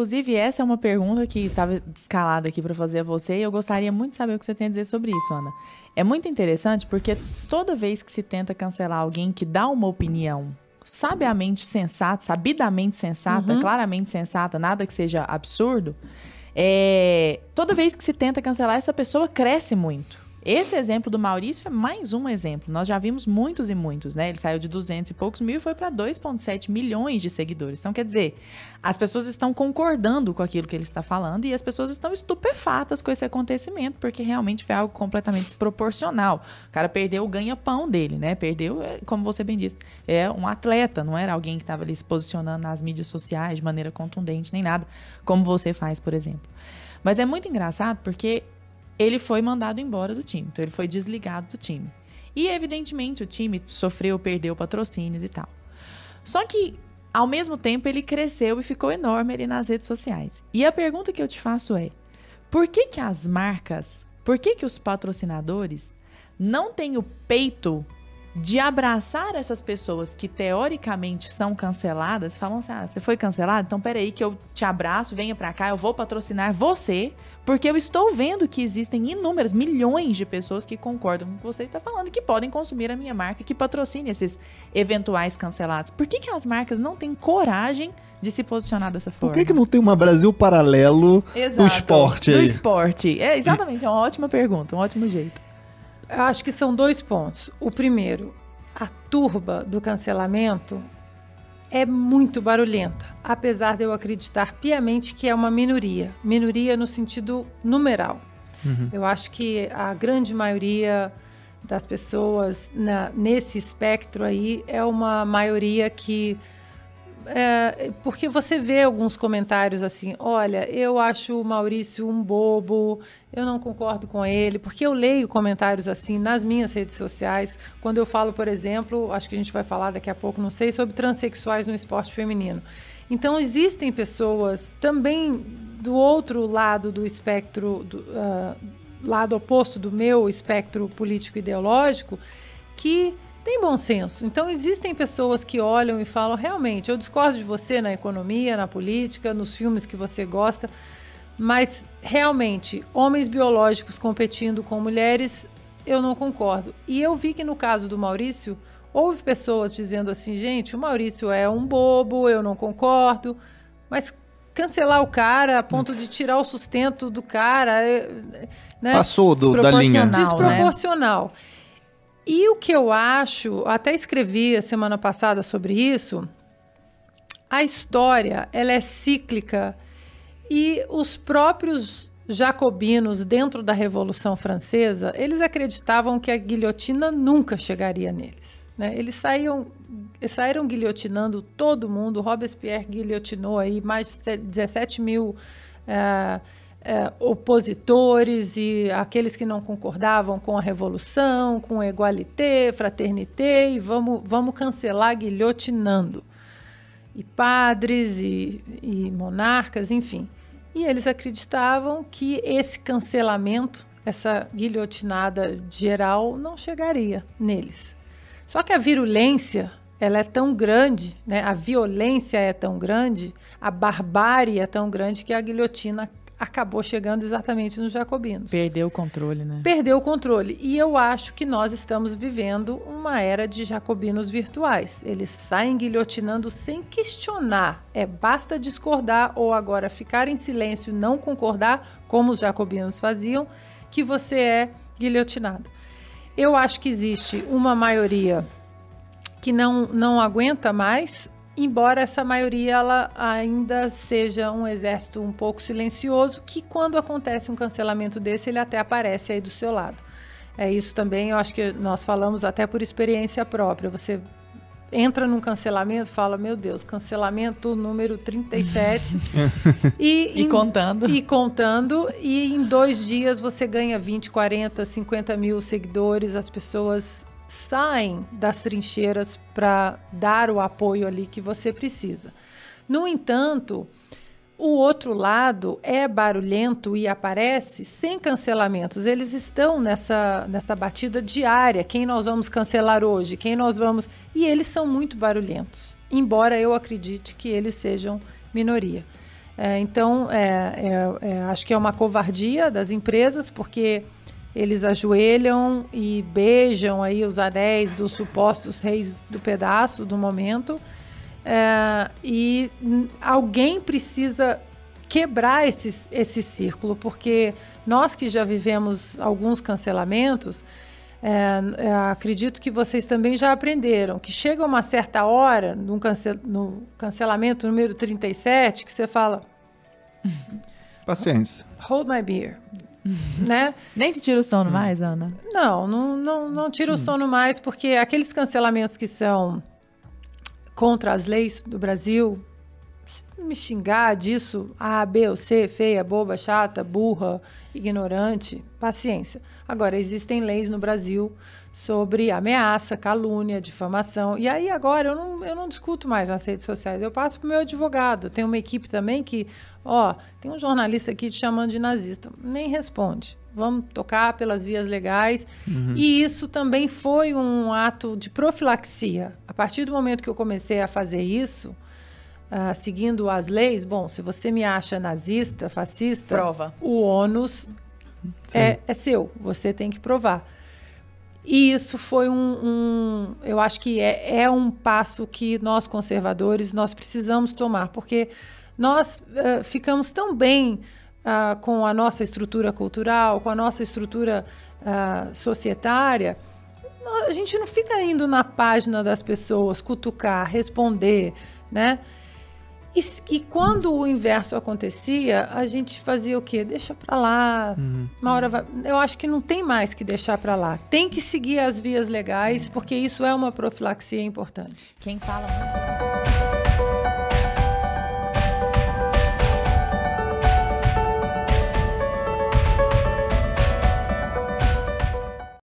inclusive, essa é uma pergunta que estava escalada aqui para fazer a você e eu gostaria muito de saber o que você tem a dizer sobre isso, Ana. É muito interessante porque toda vez que se tenta cancelar alguém que dá uma opinião sabiamente sensata, sabidamente sensata, claramente sensata, nada que seja absurdo, toda vez que se tenta cancelar, essa pessoa cresce muito. Esse exemplo do Maurício é mais um exemplo. Nós já vimos muitos e muitos, né? Ele saiu de 200 e poucos mil e foi para 2,7 milhões de seguidores. Então, quer dizer, as pessoas estão concordando com aquilo que ele está falando e as pessoas estão estupefatas com esse acontecimento, porque realmente foi algo completamente desproporcional. O cara perdeu o ganha-pão dele, né? Perdeu, como você bem disse, é um atleta, não era alguém que estava ali se posicionando nas mídias sociais de maneira contundente, nem nada, como você faz, por exemplo. Mas é muito engraçado porque ele foi mandado embora do time. Então, ele foi desligado do time. E, evidentemente, o time perdeu patrocínios e tal. Só que, ao mesmo tempo, ele cresceu e ficou enorme ali nas redes sociais. E a pergunta que eu te faço é, por que que as marcas, por que que os patrocinadores não têm o peito de abraçar essas pessoas que, teoricamente, são canceladas? Falam assim, você foi cancelado? Então, peraí que eu te abraço, venha pra cá, eu vou patrocinar você, porque eu estou vendo que existem inúmeras, milhões de pessoas que concordam com o que você está falando, que podem consumir a minha marca, que patrocine esses eventuais cancelados. Por que que as marcas não têm coragem de se posicionar dessa forma? Por que não tem uma Brasil paralelo do esporte aí? Do esporte. Exatamente, é uma ótima pergunta, um ótimo jeito. Eu acho que são 2 pontos. O primeiro, a turba do cancelamento é muito barulhenta, apesar de eu acreditar piamente que é uma minoria. Minoria no sentido numeral. Eu acho que a grande maioria das pessoas nesse espectro aí é uma maioria que... porque você vê alguns comentários assim, olha, eu acho o Maurício um bobo, eu não concordo com ele, porque eu leio comentários assim nas minhas redes sociais, quando eu falo, por exemplo, acho que a gente vai falar daqui a pouco, não sei, sobre transexuais no esporte feminino. Então, existem pessoas também do outro lado do espectro, lado oposto do meu espectro político-ideológico, que tem bom senso. Então, existem pessoas que olham e falam, realmente, eu discordo de você na economia, na política, nos filmes que você gosta, mas, realmente, homens biológicos competindo com mulheres, eu não concordo. E eu vi que, no caso do Maurício, houve pessoas dizendo assim, gente, o Maurício é um bobo, eu não concordo, mas cancelar o cara a ponto de tirar o sustento do cara... né? Passou da linha. Desproporcional. Né? E o que eu acho, até escrevi a semana passada sobre isso, a história, ela é cíclica e os próprios jacobinos dentro da Revolução Francesa, eles acreditavam que a guilhotina nunca chegaria neles. Né? Eles saíram guilhotinando todo mundo, Robespierre guilhotinou aí mais de 17 mil opositores e aqueles que não concordavam com a revolução, com égalité, fraternité, e vamos cancelar guilhotinando. E padres e monarcas, enfim. E eles acreditavam que esse cancelamento, essa guilhotinada geral, não chegaria neles. Só que a virulência, ela é tão grande, né? A violência é tão grande, a barbárie é tão grande que a guilhotina acabou chegando exatamente nos jacobinos. Perdeu o controle, né? Perdeu o controle. E eu acho que nós estamos vivendo uma era de jacobinos virtuais. Eles saem guilhotinando sem questionar. Basta discordar ou agora ficar em silêncio e não concordar, como os jacobinos faziam, que você é guilhotinado. Eu acho que existe uma maioria que não aguenta mais, embora essa maioria ela ainda seja um exército um pouco silencioso, que quando acontece um cancelamento desse, ele até aparece aí do seu lado. Isso também, eu acho que nós falamos até por experiência própria. Você entra num cancelamento, fala, meu Deus, cancelamento número 37. E contando. E em 2 dias você ganha 20, 40, 50 mil seguidores, as pessoas saem das trincheiras para dar o apoio ali que você precisa. No entanto, o outro lado é barulhento e aparece sem cancelamentos. Eles estão nessa batida diária. Quem nós vamos cancelar hoje? Quem nós vamos... E eles são muito barulhentos, embora eu acredite que eles sejam minoria. Então, acho que é uma covardia das empresas, porque eles ajoelham e beijam aí os anéis dos supostos reis do pedaço do momento. E alguém precisa quebrar esse círculo, porque nós que já vivemos alguns cancelamentos, acredito que vocês também já aprenderam que chega uma certa hora no cancelamento número 37 que você fala... Paciência. Hold my beer. Né? Nem te tira o sono mais, Ana? Não tira o sono mais, porque aqueles cancelamentos que são contra as leis do Brasil, me xingar disso, A, B ou C, feia, boba, chata, burra, ignorante, paciência. Agora, existem leis no Brasil sobre ameaça, calúnia, difamação. E aí agora eu não discuto mais nas redes sociais, eu passo para o meu advogado. Tem uma equipe também que, tem um jornalista aqui te chamando de nazista. Nem responde. Vamos tocar pelas vias legais. E isso também foi um ato de profilaxia. A partir do momento que eu comecei a fazer isso, seguindo as leis, se você me acha nazista, fascista, prova. O ônus é seu, você tem que provar. E isso foi eu acho que é um passo que nós conservadores, nós precisamos tomar, porque nós ficamos tão bem com a nossa estrutura cultural, com a nossa estrutura societária, a gente não fica indo na página das pessoas, cutucar, responder, né? E quando o inverso acontecia, a gente fazia o quê? Deixa pra lá. Uma hora vai... Eu acho que não tem mais que deixar pra lá. Tem que seguir as vias legais, porque isso é uma profilaxia importante. Quem fala muito...